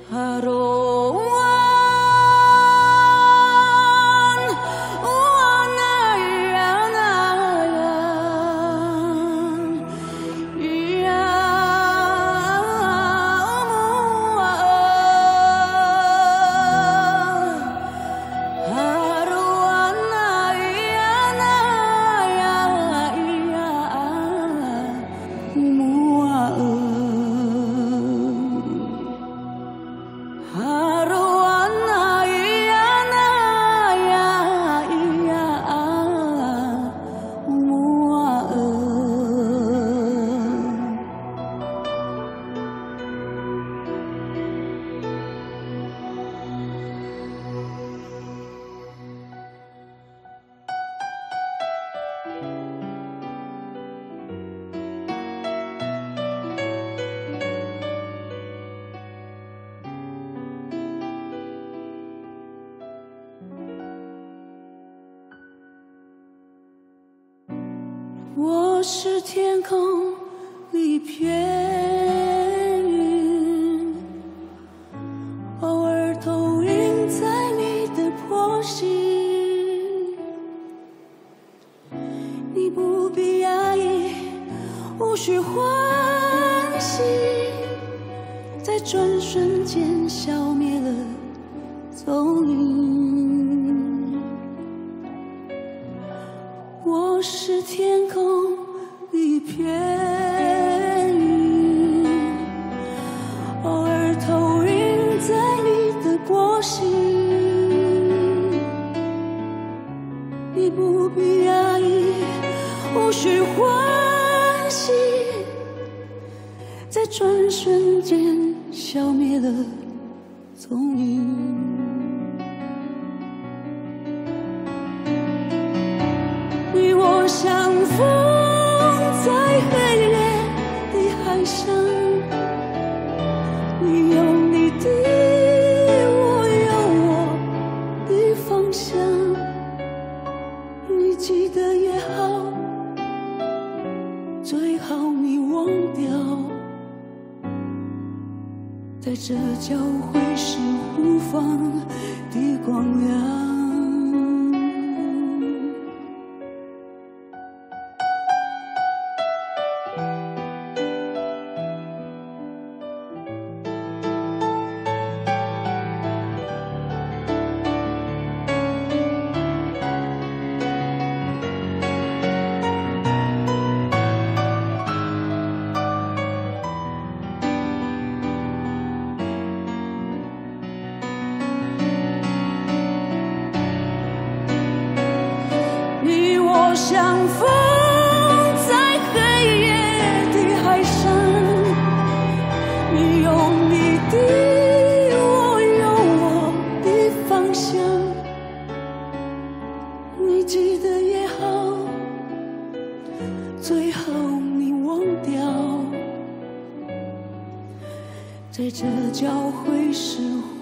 我是天空里片云，偶尔投影在你的波心。你不必压抑，无需欢喜，在转瞬间消灭了踪影。我是天空一片云，偶尔投影在你的波心。你不必压抑，无需欢喜，在转瞬间消灭了踪影。你我相逢在黑夜的海上，你有你的，我有我的方向。你记得也好，最好你忘掉，在这交汇时互放的光亮。我相逢在黑夜的海上，你有你的，我有我的方向。你记得也好，最好你忘掉，在这交汇时